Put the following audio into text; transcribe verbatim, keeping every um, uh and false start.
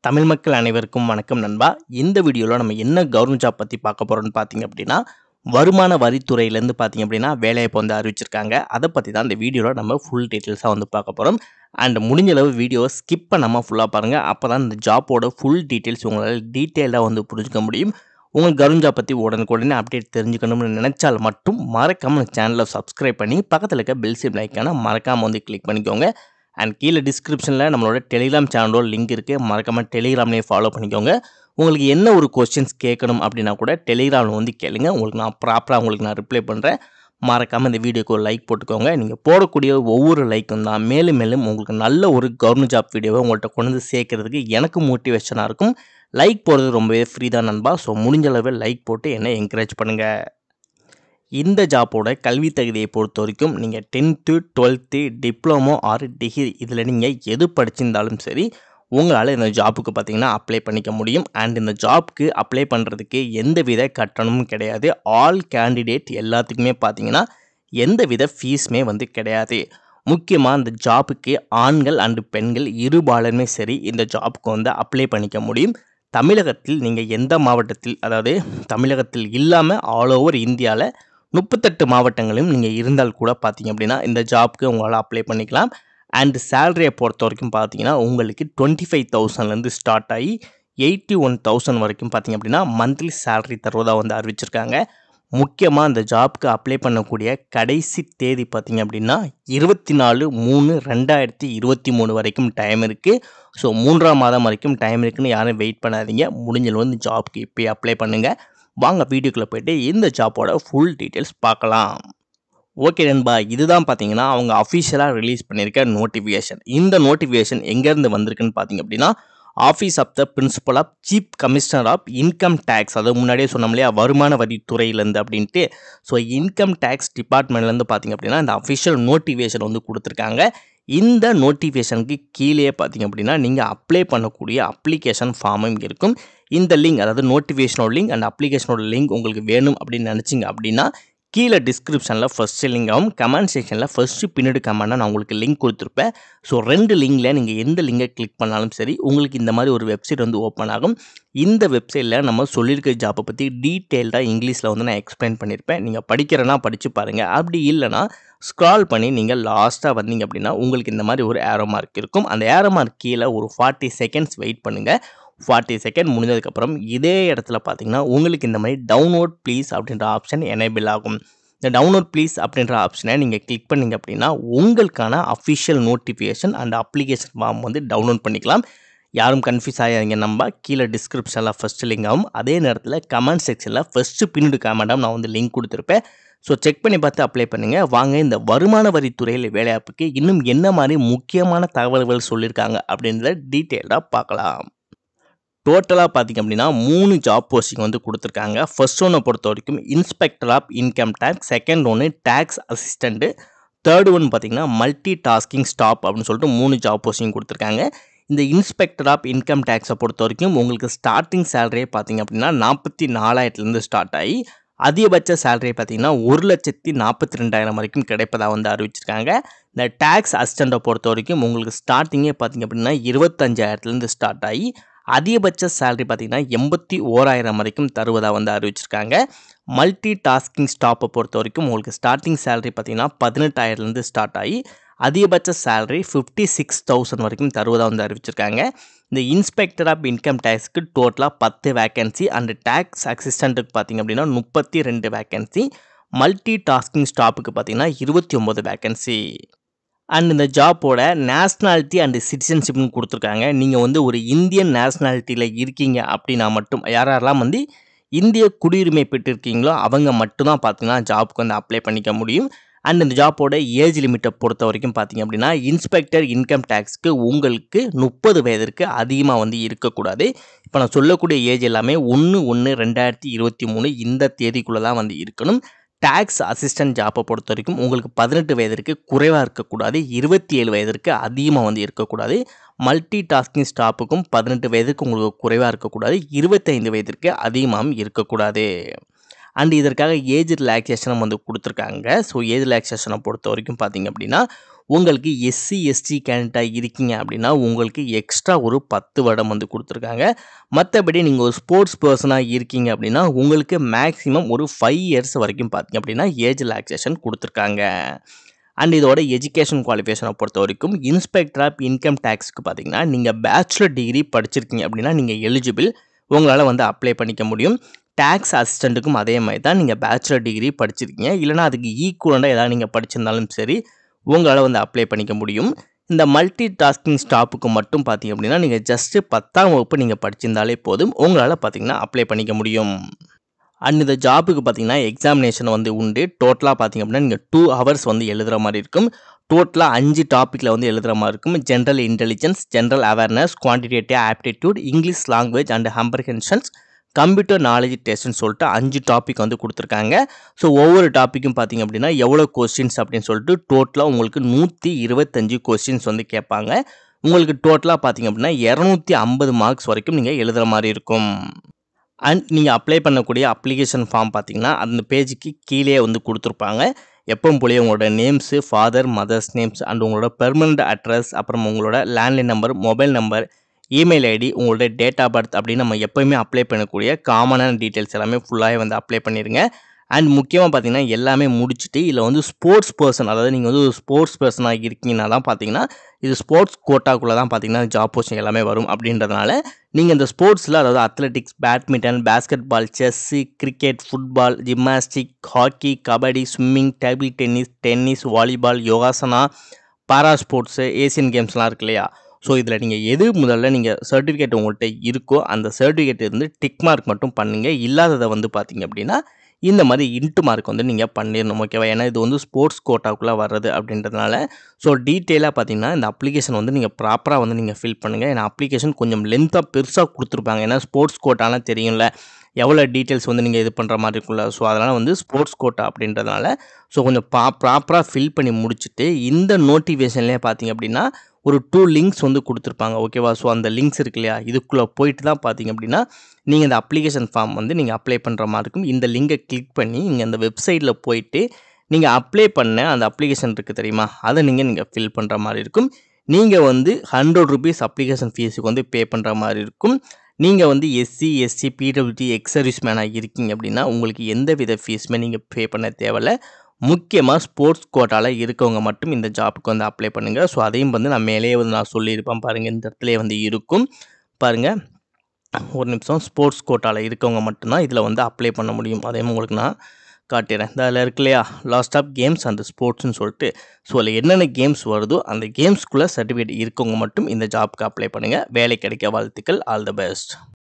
தமிழ் மக்கள் அனைவருக்கும் வணக்கம் நண்பா. இந்த வீடியோவில் நம்ம என்ன கவர்மெண்ட் ஜாப் பற்றி பார்க்க போகிறோம்னு பார்த்தீங்க அப்படின்னா, வருமான வரித்துறையிலேருந்து பார்த்தீங்க அப்படின்னா வேலைவாய்ப்பு வந்து அறிவிச்சிருக்காங்க. அதை பற்றி தான் இந்த வீடியோவில் நம்ம ஃபுல் டீட்டெயில்ஸாக வந்து பார்க்க போகிறோம். அண்ட் முடிஞ்ச அளவு வீடியோவை ஸ்கிப் பண்ணாமல் ஃபுல்லாக பாருங்கள். அப்போ தான் இந்த ஜாப்போட ஃபுல் டீட்டெயில்ஸ் உங்களால் டீட்டெயிலாக வந்து புரிஞ்சுக்க முடியும். உங்களுக்கு கவர்மெண்ட் ஜாப் பற்றி உடனுக்குடனே அப்டேட் தெரிஞ்சுக்கணும்னு நினச்சால் மட்டும் மறக்காமல் சேனலை சப்ஸ்கிரைப் பண்ணி பக்கத்தில் இருக்க பெல் சிம்பிள் ஐக்கானை மறக்காமல் வந்து கிளிக் பண்ணிக்கோங்க. அண்ட் கீழே டிஸ்கிரிப்ஷனில் நம்மளோட டெலிகிராம் சேனலோட லிங்க் இருக்குது. மறக்காமல் டெலிகிராம்லேயே ஃபாலோ பண்ணிக்கோங்க. உங்களுக்கு என்ன ஒரு கொஸ்டின்ஸ் கேட்கணும் அப்படின்னா கூட டெலிகிராமில் வந்து கேளுங்க. உங்களுக்கு நான் ப்ராப்பராக உங்களுக்கு நான் ரிப்ளை பண்ணுறேன். மறக்காமல் இந்த வீடியோக்கு ஒரு லைக் போட்டுக்கோங்க. நீங்கள் போடக்கூடிய ஒவ்வொரு லைக்கும் தான் மேலும் மேலும் உங்களுக்கு நல்ல ஒரு கவர்மெண்ட் ஜாப் வீடியோவை உங்கள்கிட்ட கொண்டு வந்து சேர்க்கறதுக்கு எனக்கு மோட்டிவேஷனாக இருக்கும். லைக் போடுறது ரொம்பவே ஃப்ரீ தான் நண்பா. ஸோ முடிஞ்ச அளவு லைக் போட்டு என்னை என்கரேஜ் பண்ணுங்கள். இந்த ஜாப்போட கல்வி தகுதியை பொறுத்த வரைக்கும் நீங்கள் tenth twelfth diploma or degree இதில் நீங்கள் எது படிச்சிருந்தாலும் சரி உங்களால் இந்த ஜாப்புக்கு பார்த்தீங்கன்னா அப்ளை பண்ணிக்க முடியும். அண்ட் இந்த ஜாப்க்கு அப்ளை பண்ணுறதுக்கு எந்த வித கட்டணமும் கிடையாது. ஆல் கேண்டிடேட் எல்லாத்துக்குமே பார்த்தீங்கன்னா எந்த வித ஃபீஸுமே வந்து கிடையாது. முக்கியமாக இந்த ஜாப்புக்கு ஆண்கள் அண்டு பெண்கள் இருபாலருமே சரி இந்த ஜாப்புக்கு வந்து அப்ளை பண்ணிக்க முடியும். தமிழகத்தில் நீங்கள் எந்த மாவட்டத்தில், அதாவது தமிழகத்தில் இல்லாமல் ஆல் ஓவர் இந்தியாவில் முப்பத்தெட்டு மாவட்டங்களும் நீங்கள் இருந்தால் கூட பார்த்தீங்க அப்படின்னா இந்த ஜாப்க்கு உங்களால் அப்ளை பண்ணிக்கலாம். அண்ட் சேலரியை பொறுத்த வரைக்கும் பார்த்தீங்கன்னா உங்களுக்கு டுவெண்ட்டி ஃபைவ் தௌசண்ட்லேருந்து ஸ்டார்ட் ஆகி எயிட்டி ஒன் தௌசண்ட் வரைக்கும் பார்த்தீங்க அப்படின்னா மந்த்லி சேலரி தருவதாக வந்து அறிவிச்சிருக்காங்க. முக்கியமாக இந்த ஜாப்க்கு அப்ளை பண்ணக்கூடிய கடைசி தேதி பார்த்தீங்க அப்படின்னா இருபத்தி நாலு மூணு ரெண்டாயிரத்தி இருபத்தி மூணு வரைக்கும் டைம் இருக்குது. ஸோ மூன்றாம் மாதம் வரைக்கும் டைம் இருக்குன்னு யாரும் வெயிட் பண்ணாதீங்க. முடிஞ்சளவு இந்த ஜாப்க்கு இப்போயே அப்ளை பண்ணுங்கள். வாங்க வீடியோக்குள்ளே போய்ட்டு இந்த ஜாப்போட ஃபுல் டீட்டெயில்ஸ் பார்க்கலாம். ஓகே நண்பா, இதுதான் பார்த்தீங்கன்னா அவங்க அஃபிஷியலாக ரிலீஸ் பண்ணியிருக்க நோட்டிஃபிகேஷன். இந்த நோட்டிஃபிகேஷன் எங்கேருந்து வந்திருக்குன்னு பார்த்தீங்க அப்படின்னா office of the principal of chief commissioner of income tax, அதாவது முன்னாடியே சொன்னோம் இல்லையா வருமான வரித்துறையிலேருந்து அப்படின்ட்டு. ஸோ இன்கம் டேக்ஸ் டிபார்ட்மெண்ட்லேருந்து பார்த்தீங்க அப்படின்னா இந்த அஃபிஷியல் நோட்டிஃபிகேஷன் வந்து கொடுத்துருக்காங்க. இந்த நோட்டிஃபிகேஷனுக்கு கீழே பார்த்தீங்க அப்படின்னா நீங்கள் அப்ளை பண்ணக்கூடிய அப்ளிகேஷன் ஃபார்மும் இருக்கும். இந்த லிங்க், அதாவது நோட்டிஃபிகேஷனோட லிங்க் அண்ட் அப்ளிகேஷனோட லிங்க் உங்களுக்கு வேணும் அப்படின்னு நினச்சிங்க அப்படின்னா கீழே டிஸ்கிரிப்ஷனில் ஃபஸ்ட்டு லிங்காகவும் கமெண்ட் செக்ஷனில் ஃபஸ்ட்டு பின்னாடி கமெண்டாக நான் உங்களுக்கு லிங்க் கொடுத்துருப்பேன். ஸோ ரெண்டு லிங்கில் நீங்கள் எந்த லிங்கை கிளிக் பண்ணாலும் சரி உங்களுக்கு இந்த மாதிரி ஒரு வெப்சைட் வந்து ஓப்பன் ஆகும். இந்த வெப்சைட்டில் நம்ம சொல்லியிருக்க ஜாப்பை பற்றி டீட்டெயில்டாக இங்கிலீஷில் வந்து நான் எக்ஸ்பிளைன் பண்ணியிருப்பேன். நீங்கள் படிக்கிறனா படித்து பாருங்கள். அப்படி இல்லைனா ஸ்க்ரால் பண்ணி நீங்கள் லாஸ்ட்டாக வந்தீங்க அப்படின்னா உங்களுக்கு இந்த மாதிரி ஒரு ஏரோ மார்க் இருக்கும். அந்த ஏரோ மார்க் கீழே ஒரு ஃபார்ட்டி செகண்ட்ஸ் வெயிட் பண்ணுங்கள். ஃபார்ட்டி செகண்ட் முடிஞ்சதுக்கப்புறம் இதே இடத்துல பார்த்தீங்கன்னா உங்களுக்கு இந்த மாதிரி டவுன்லோட் ப்ளீஸ் அப்படின்ற ஆப்ஷன் எனேபிள் ஆகும். இந்த டவுன்லோட் ப்ளீஸ் அப்படின்ற ஆப்ஷனை நீங்கள் கிளிக் பண்ணிங்க அப்படின்னா உங்களுக்கான official notification and application form வந்து டவுன்லோட் பண்ணிக்கலாம். யாரும் கன்ஃபியூஸ் ஆகாதீங்க. நம்ம கீழே டிஸ்கிரிப்ஷனில் ஃபஸ்ட்டு லிங்க் ஆகும். அதே நேரத்தில் கமெண்ட் செக்ஷனில் ஃபஸ்ட்டு பின்னாடி கமெண்டாகவும் நான் வந்து லிங்க் கொடுத்துருப்பேன். ஸோ செக் பண்ணி பார்த்து அப்ளை பண்ணுங்கள். வாங்க இந்த வருமான வரித்துறையில் வேலைவாய்ப்புக்கு இன்னும் என்ன மாதிரி முக்கியமான தகவல்கள் சொல்லியிருக்காங்க அப்படின்றத டீட்டெயில்டாக பார்க்கலாம். டோட்டலாக பார்த்திங்க அப்படின்னா மூணு ஜாப் போஸ்டிங் வந்து கொடுத்துருக்காங்க. ஃபர்ஸ்ட் ஒன்னை பொறுத்த வரைக்கும் inspector of income tax, second ஒன்று டேக்ஸ் அசிஸ்டண்ட்டு, தேர்ட் ஒன் பார்த்திங்கன்னா மல்டி டாஸ்கிங் ஸ்டாப் அப்படின்னு சொல்லிட்டு மூணு ஜாப் போஸ்டிங் கொடுத்துருக்காங்க. இந்த இன்ஸ்பெக்டர் ஆஃப் இன்கம் டேக்ஸை பொறுத்த வரைக்கும் உங்களுக்கு ஸ்டார்டிங் சேலரியே பார்த்திங்க அப்படின்னா நாற்பத்தி நாலாயிரத்துலேருந்து ஸ்டார்ட் ஆகி அதிகபட்ச சேலரி பார்த்தீங்கன்னா ஒரு லட்சத்தி நாற்பத்தி ரெண்டாயிரம் வரைக்கும் கிடைப்பதாக வந்து அறிவிச்சிருக்காங்க. இந்த டேக்ஸ் அசிஸ்டண்ட்டை பொறுத்த வரைக்கும் உங்களுக்கு ஸ்டார்டிங்கே பார்த்திங்க அப்படின்னா இருபத்தஞ்சாயிரத்துலேருந்து ஸ்டார்ட் ஆகி அதிகபட்ச சேலரி பார்த்தீங்கன்னா எண்பத்தி ஓராயிரம் வரைக்கும் தருவதாக வந்து அறிவிச்சிருக்காங்க. மல்டி டாஸ்கிங் ஸ்டாப்பை பொறுத்த வரைக்கும் உங்களுக்கு ஸ்டார்டிங் சேலரி பார்த்தீங்கன்னா பதினெட்டாயிரத்துலேருந்து ஸ்டார்ட் ஆகி அதிகபட்ச சேலரி ஃபிஃப்டி சிக்ஸ் தௌசண்ட் வரைக்கும் தருவதாக வந்து அறிவிச்சிருக்காங்க. இந்த இன்ஸ்பெக்டர் ஆஃப் இன்கம் டேக்ஸ்க்கு டோட்டலாக பத்து வேக்கன்சி அண்ட் டேக்ஸ் அசிஸ்டண்ட்டுக்கு பார்த்திங்க அப்படின்னா முப்பத்தி ரெண்டு வேக்கன்சி, மல்டி டாஸ்கிங் ஸ்டாப்புக்கு பார்த்திங்கன்னா இருபத்தி ஒம்பது வேக்கன்சி. அண்ட் இந்த ஜாப்போட நேஷ்னாலிட்டி அண்டு சிட்டிசன்ஷிப்னு கொடுத்துருக்காங்க. நீங்கள் வந்து ஒரு இந்தியன் நேஷ்னாலிட்டியில் இருக்கீங்க அப்படின்னா மட்டும், யார் யாரெல்லாம் வந்து இந்திய குடியுரிமை பெற்றிருக்கீங்களோ அவங்க மட்டும்தான் பார்த்தீங்கன்னா ஜாப்புக்கு வந்து அப்ளை பண்ணிக்க முடியும். அண்ட் இந்த ஜாப்போட ஏஜ் லிமிட்டை பொறுத்த வரைக்கும் பார்த்தீங்க அப்படின்னா இன்ஸ்பெக்டர் இன்கம் டேக்ஸ்க்கு உங்களுக்கு முப்பது வயதிற்கு அதிகமாக வந்து இருக்கக்கூடாது. இப்போ நான் சொல்லக்கூடிய ஏஜ் எல்லாமே ஒன்று ஒன்று ரெண்டாயிரத்தி இருபத்தி மூணு இந்த தேதிக்குள்ளே தான் வந்து இருக்கணும். டேக்ஸ் அசிஸ்டன்ட் ஜாப்பை பொறுத்த வரைக்கும் உங்களுக்கு பதினெட்டு வயதிற்கு குறைவாக இருக்கக்கூடாது, இருபத்தி ஏழு வயதிற்கு அதிகமாக வந்து இருக்கக்கூடாது. மல்டி டாஸ்கிங் ஸ்டாப்புக்கும் பதினெட்டு வயதுக்கு உங்களுக்கு குறைவாக இருக்கக்கூடாது, இருபத்தைந்து வயதிற்கு அதிகமாகவும் இருக்கக்கூடாது. அண்ட் இதற்காக ஏஜ் ரிலாக்ஸேஷனும் வந்து கொடுத்துருக்காங்க. ஸோ ஏஜ் ரிலாக்ஸேஷனை பொறுத்த வரைக்கும் பார்த்திங்க அப்படின்னா உங்களுக்கு எஸ்சி எஸ்டி கேண்டிடேட்டாக இருக்கீங்க அப்படின்னா உங்களுக்கு எக்ஸ்ட்ரா ஒரு பத்து வருடம் வந்து கொடுத்துருக்காங்க. மற்றபடி நீங்கள் ஒரு ஸ்போர்ட்ஸ் பர்சனாக இருக்கீங்க அப்படின்னா உங்களுக்கு மேக்ஸிமம் ஒரு ஃபைவ் இயர்ஸ் வரைக்கும் பார்த்தீங்க அப்படின்னா ஏஜ் ரிலாக்ஸேஷன் கொடுத்துருக்காங்க. அண்ட் இதோட எஜுகேஷன் குவாலிஃபிகேஷனை பொறுத்த வரைக்கும் இன்ஸ்பெக்டர் ஆஃப் இன்கம் டேக்ஸ்க்கு பார்த்தீங்கன்னா நீங்கள் பேச்சுலர் டிகிரி படிச்சிருக்கீங்க அப்படின்னா நீங்கள் எலிஜிபிள், உங்களால் வந்து அப்ளை பண்ணிக்க முடியும். டேக்ஸ் அசிஸ்டண்ட்டுக்கும் அதே மாதிரி தான், நீங்கள் பேச்சுலர் டிகிரி படிச்சிருக்கீங்க இல்லைனா அதுக்கு ஈக்குவலாக ஏதாவது நீங்கள் படிச்சிருந்தாலும் சரி உங்களால் வந்து அப்ளை பண்ணிக்க முடியும். இந்த மல்டி டாஸ்கிங் ஸ்டாப்புக்கு மட்டும் பார்த்தீங்க அப்படின்னா நீங்கள் ஜஸ்ட்டு பத்தாம் வகுப்பு நீங்கள் படிச்சிருந்தாலே போதும், உங்களால் பார்த்தீங்கன்னா அப்ளை பண்ணிக்க முடியும். அண்ட் இந்த ஜாபுக்கு பார்த்தீங்கன்னா எக்ஸாமினேஷன் வந்து உண்டு. டோட்டலாக பார்த்தீங்க அப்படின்னா நீங்கள் டூ ஹவர்ஸ் வந்து எழுதுகிற மாதிரி இருக்கும். டோட்டலாக அஞ்சு டாப்பிக்கில் வந்து எழுதுகிற மாதிரி இருக்கும். General intelligence, general awareness, quantitative aptitude, English language and comprehensions, computer knowledge டெஸ்ட்னு சொல்லிட்டு அஞ்சு டாபிக் வந்து கொடுத்துருக்காங்க. ஸோ ஒவ்வொரு டாப்பிக்கும் பார்த்தீங்க அப்படின்னா எவ்வளோ கொஸ்டின்ஸ் அப்படின்னு சொல்லிட்டு டோட்டலாக உங்களுக்கு நூற்றி இருபத்தஞ்சு கொஸ்டின்ஸ் வந்து கேட்பாங்க. உங்களுக்கு டோட்டலாக பார்த்தீங்க அப்படின்னா இரநூத்தி ஐம்பது மார்க்ஸ் வரைக்கும் நீங்கள் எழுதுகிற மாதிரி இருக்கும். அண்ட் நீங்கள் அப்ளை பண்ணக்கூடிய அப்ளிகேஷன் ஃபார்ம் பார்த்தீங்கன்னா அந்த பேஜுக்கு கீழே வந்து கொடுத்துருப்பாங்க. எப்பவும் போலயே உங்களோட names, father mothers names and உங்களோட பெர்மனண்ட் அட்ரஸ், அப்புறம் உங்களோட landline number, mobile number, email ID, உங்களோட டேட் ஆஃப் பர்த் அப்படின்னு நம்ம எப்போயுமே அப்ளை பண்ணக்கூடிய காமனான டீட்டெயில்ஸ் எல்லாமே ஃபுல்லாகவே வந்து அப்ளை பண்ணிடுங்க. அண்ட் முக்கியமாக பார்த்தீங்கன்னா எல்லாமே முடிச்சுட்டு இதில் வந்து ஸ்போர்ட்ஸ் பர்சன், அதாவது நீங்கள் வந்து ஒரு ஸ்போர்ட்ஸ் பர்சனாக இருக்கீங்கன்னா தான் பார்த்தீங்கன்னா இது ஸ்போர்ட்ஸ் கோட்டாக்குள்ளே தான் பார்த்தீங்கன்னா ஜாப் போஸ்டிங் எல்லாமே வரும். அப்படின்றதுனால நீங்கள் இந்த ஸ்போர்ட்ஸில் அதாவது athletics, badminton, basketball, chess, cricket, football, gymnastic, hockey, kabaddi, swimming, table tennis, tennis, volleyball, yogasana, para sports, Asian கேம்ஸ்லாம் இருக்கு இல்லையா? ஸோ இதில் நீங்கள் எது முதல்ல நீங்கள் சர்டிஃபிகேட் உங்கள்கிட்ட இருக்கோ அந்த சர்டிஃபிகேட் இருந்து டிக் மார்க் மட்டும் பண்ணுங்கள். இல்லாததை வந்து பார்த்தீங்க அப்படின்னா இந்த மாதிரி இன்ட்டு மார்க் வந்து நீங்கள் பண்ணிடணும். ஓகேவா? ஏன்னா இது வந்து ஸ்போர்ட்ஸ் கோட்டாக்குள்ளே வர்றது அப்படின்றதுனால ஸோ டீட்டெயிலாக பார்த்தீங்கன்னா இந்த அப்ளிகேஷன் வந்து நீங்கள் ப்ராப்பராக வந்து நீங்கள் ஃபில் பண்ணுங்கள். ஏன்னா அப்ளிகேஷன் கொஞ்சம் லென்த்தாக பெருசாக கொடுத்துருப்பாங்க. ஏன்னா ஸ்போர்ட்ஸ் கோட்டாலாம் தெரியும்ல, எவ்வளோ டீட்டெயில்ஸ் வந்து நீங்கள் இது பண்ணுற மாதிரி இருக்கும்ல. ஸோ அதனால் வந்து ஸ்போர்ட்ஸ் கோட்டா அப்படின்றதுனால ஸோ கொஞ்சம் பா ப்ராப்பராக ஃபில் பண்ணி முடிச்சுட்டு இந்த நோட்டிஃபிகேஷன்லேயே பார்த்தீங்க அப்படின்னா ஒரு டூ லிங்க்ஸ் வந்து கொடுத்துருப்பாங்க. ஓகேவா? ஸோ அந்த லிங்க்ஸ் இருக்கு இல்லையா, இதுக்குள்ளே போயிட்டு தான் பார்த்தீங்க அப்படின்னா நீங்கள் இந்த அப்ளிகேஷன் ஃபார்ம் வந்து நீங்கள் அப்ளை பண்ணுற மாதிரி இருக்கும். இந்த லிங்கை கிளிக் பண்ணி நீங்கள் அந்த வெப்சைட்டில் போயிட்டு நீங்கள் அப்ளை பண்ண அந்த அப்ளிகேஷன் இருக்குது தெரியுமா, அதை நீங்கள் நீங்கள் ஃபில் பண்ணுற மாதிரி இருக்கும். நீங்கள் வந்து ஹண்ட்ரட் ருபீஸ் அப்ளிகேஷன் ஃபீஸுக்கு வந்து பே பண்ணுற மாதிரி இருக்கும். நீங்கள் வந்து SC, SC, PWD, ex service மேனாக இருக்கீங்க அப்படின்னா உங்களுக்கு எந்த வித ஃபீஸுமே நீங்கள் பே பண்ண தேவையில்லை. முக்கியமாக ஸ்போர்ட்ஸ் கோட்டாவில் இருக்கவங்க மட்டும் இந்த ஜாப்புக்கு வந்து அப்ளை பண்ணுங்கள். ஸோ அதையும் வந்து நான் மேலேயே வந்து நான் சொல்லியிருப்பேன் பாருங்கள், இந்த இடத்துல வந்து இருக்கும் பாருங்கள். ஒரு நிமிஷம், ஸ்போர்ட்ஸ் கோட்டாவில் இருக்கவங்க மட்டும்தான் இதில் வந்து அப்ளை பண்ண முடியும். அதையும் உங்களுக்கு நான் காட்டிடுறேன். அதில் இருக்கு இல்லையா, லாஸ்ட் ஆஃப் கேம்ஸ் அண்ட் ஸ்போர்ட்ஸ்னு சொல்லிட்டு. ஸோ அதில் என்னென்ன கேம்ஸ் வருதோ அந்த கேம்ஸ்குள்ளே சர்டிஃபிகேட் இருக்கவங்க மட்டும் இந்த ஜாப்புக்கு அப்ளை பண்ணுங்கள். வேலை கிடைக்க வாழ்த்துக்கள். All the best.